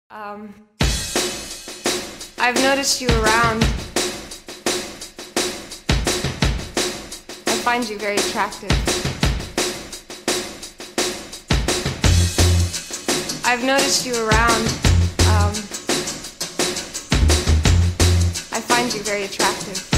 Um, I've noticed you around. I find you very attractive. I've noticed you around. I find you very attractive.